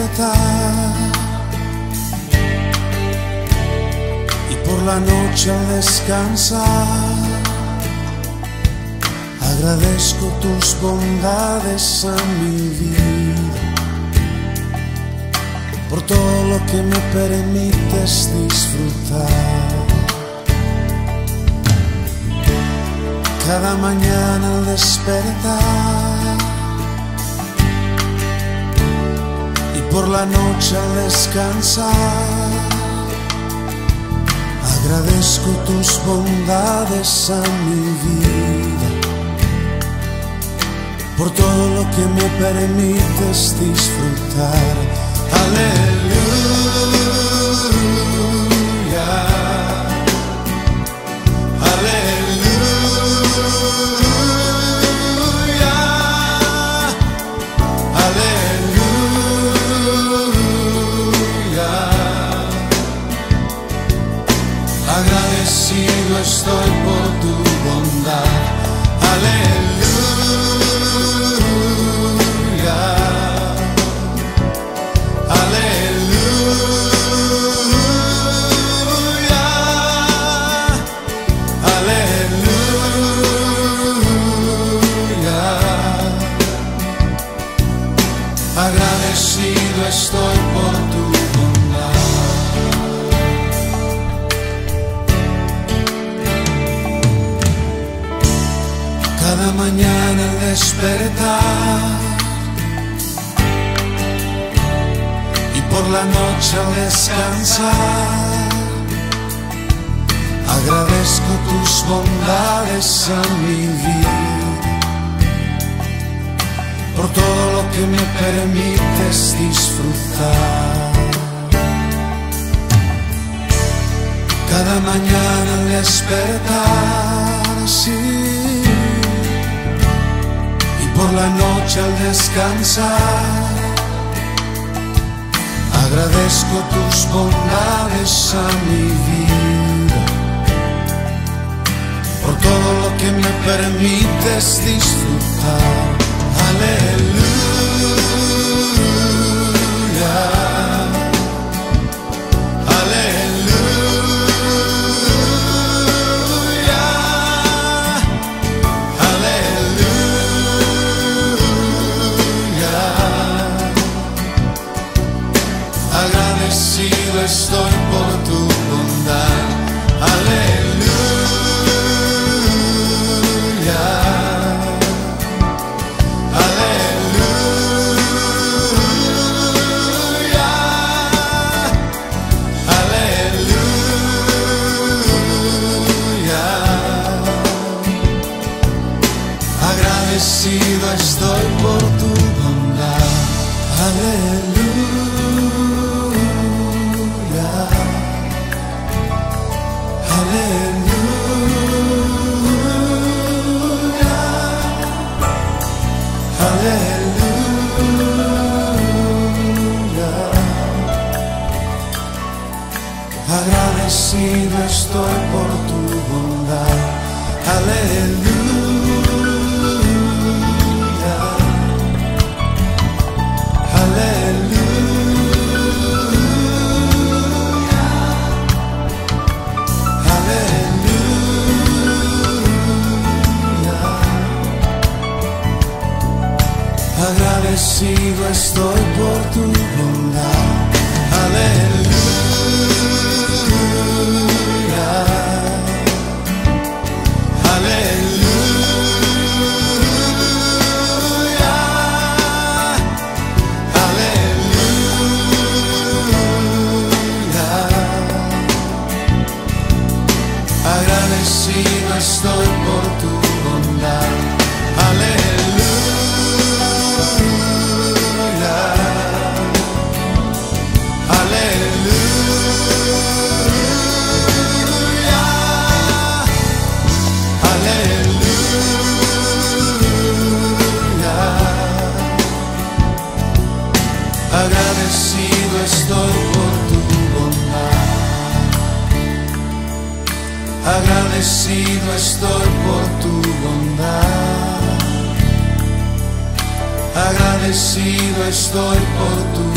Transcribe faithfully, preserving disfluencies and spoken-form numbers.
despertar y por la noche al descansar, agradezco tus bondades a mi vida, por todo lo que me permites disfrutar. Cada mañana al despertar y por la noche al descansar, agradezco tus bondades a mi vida, por todo lo que me permites disfrutar. Aleluya, aleluya, aleluya. Agradecido estoy por tu bondad. Aleluya, aleluya, aleluya. Agradecido estoy por tu bondad. Cada mañana al despertar y por la noche al descansar, agradezco tus bondades a mi vida, por todo lo que me permites disfrutar. Cada mañana al despertar, sí, por la noche al descansar, agradezco tus bondades a mi vida, por todo lo que me permites disfrutar. Aleluya, aleluya, aleluya. Agradecido estoy por tu bondad. Aleluya, aleluya, aleluya. Agradecido estoy por tu bondad. Aleluya, aleluya, aleluya. Agradecido estoy por tu bondad. Aleluya, aleluya, aleluya. Agradecido estoy por tu bondad. Aleluya, aleluya, aleluya. Agradecido estoy por tu bondad. Aleluya, aleluya, aleluya. Agradecido estoy por tu bondad. Agradecido estoy por tu bondad. Agradecido estoy por tu